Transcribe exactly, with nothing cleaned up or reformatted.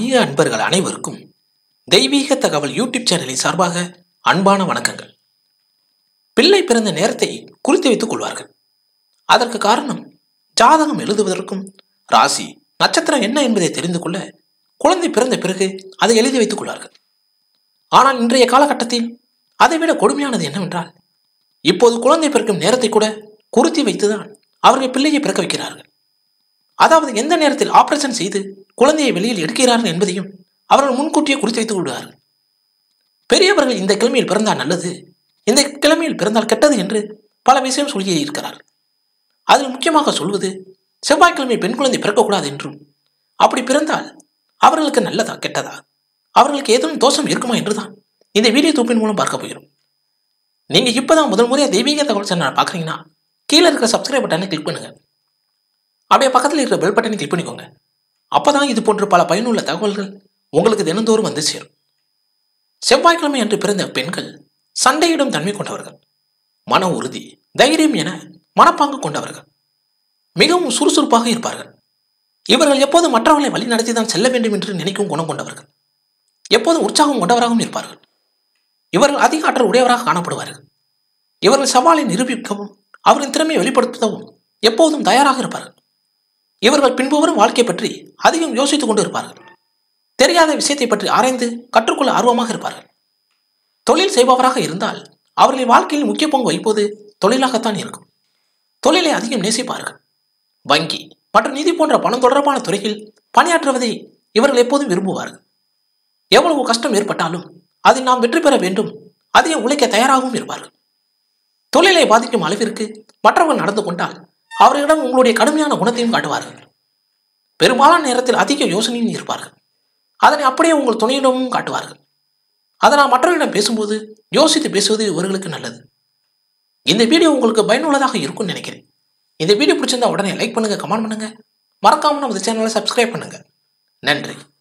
ஆன்மீக அன்பர்கள் அனைவருக்கும் தெய்வீக தகவல் யூடியூப் சேனலின் சார்பாக அன்பான வணக்கங்கள். பிள்ளை பிறந்த நேரத்தை குறித்து வைத்துக் கொள்வார்கள். அதற்கு காரணம் ஜாதகம் எழுதுவதற்கும் ராசி நட்சத்திரம் என்ன என்பதை தெரிந்து கொள்ள குழந்தை பிறந்த பிறகு அதை எழுதி வைத்துக் கொள்வார்கள். ஆனால் இன்றைய காலகட்டத்தில் அதைவிட கொடுமையானது என்னவென்றால், இப்போது குழந்தை பிறக்கும் நேரத்தை கூட குறித்து வைத்துதான் அவர்கள் பிள்ளையை பிறக்க வைக்கிறார்கள். அதாவது எந்த நேரத்தில் ஆபரேஷன் செய்து குழந்தையை வெளியில் எடுக்கிறார்கள் என்பதையும் அவர்கள் முன்கூட்டியே குறித்து வைத்துக் கொள்வார்கள். பெரியவர்கள் இந்த கிழமையில் பிறந்தால் நல்லது, இந்த கிழமையில் பிறந்தால் கெட்டது என்று பல விஷயம் சொல்லி இருக்கிறார்கள். அதில் முக்கியமாக சொல்வது செவ்வாய்க்கிழமை பெண் குழந்தை பிறக்கக்கூடாது என்றும், அப்படி பிறந்தால் அவர்களுக்கு நல்லதா கெட்டதா, அவர்களுக்கு ஏதும் தோஷம் இருக்குமா என்றுதான் இந்த வீடியோ தொகுப்பின் மூலம் பார்க்க போகிறோம். நீங்க இப்பதான் முதல் முறையாக தெய்வீக தகவல் சேனல் பார்க்குறீங்கன்னா கீழே இருக்கிற சப்ஸ்கிரைப் பட்டனை கிளிக் பண்ணுங்க. அப்படியே பக்கத்தில் இருக்கிற பெல் பட்டனை கிளிக் பண்ணிக்கோங்க. அப்பதான் இது போன்ற பல பயனுள்ள தகவல்கள் உங்களுக்கு தினந்தோறும் வந்து சேரும். செவ்வாய்க்கிழமை அன்று பிறந்த பெண்கள் சண்டையிடும் தன்மை கொண்டவர்கள், மன உறுதி, தைரியம் என மனப்பாங்கு கொண்டவர்கள், மிகவும் சுறுசுறுப்பாக இருப்பார்கள். இவர்கள் எப்போதும் மற்றவர்களை வழி நடத்தி தான் செல்ல வேண்டும் என்று நினைக்கும் குணம் கொண்டவர்கள், எப்போதும் உற்சாகம் கொண்டவராகவும் இருப்பார்கள். இவர்கள் அதிக ஆற்றல் உடையவராக காணப்படுவார்கள். இவர்கள் சவாலை நிரூபிக்கவும் அவரின் திறமையை வெளிப்படுத்தவும் எப்போதும் தயாராக இருப்பார்கள். இவர்கள் பின்புவரும் வாழ்க்கை பற்றி அதிகம் யோசித்துக் கொண்டு இருப்பார்கள். தெரியாத விஷயத்தை பற்றி ஆராய்ந்து கற்றுக்கொள்ள ஆர்வமாக இருப்பார்கள். தொழில் செய்பவராக இருந்தால் அவர்களின் வாழ்க்கையில் முக்கிய பங்கு வகிப்பது தொழிலாகத்தான் இருக்கும். தொழிலை அதிகம் நேசிப்பார்கள். வங்கி மற்றும் நிதி போன்ற பணம் தொடர்பான துறையில் பணியாற்றுவதை இவர்கள் எப்போதும் விரும்புவார்கள். எவ்வளவு கஷ்டம் ஏற்பட்டாலும் அதில் நாம் வெற்றி பெற வேண்டும், அதிகம் உழைக்க தயாராகவும் இருப்பார்கள். தொழிலை பாதிக்கும் அளவிற்கு மற்றவர்கள் நடந்து கொண்டால் அவர்களிடம் உங்களுடைய கடுமையான குணத்தையும் காட்டுவார்கள். பெரும்பாலான நேரத்தில் அதிக யோசனையும் இருப்பார்கள். அதனை அப்படியே உங்கள் துணையிடமும் காட்டுவார்கள். அதனால் மற்றவர்களிடம் பேசும்போது யோசித்து பேசுவது இவர்களுக்கு நல்லது. இந்த வீடியோ உங்களுக்கு பயனுள்ளதாக இருக்கும்னு நினைக்கிறேன். இந்த வீடியோ பிடிச்சிருந்தா உடனே லைக் பண்ணுங்க, கமெண்ட் பண்ணுங்க, மறக்காம நம்ம சேனலை சப்ஸ்கிரைப் பண்ணுங்க. நன்றி.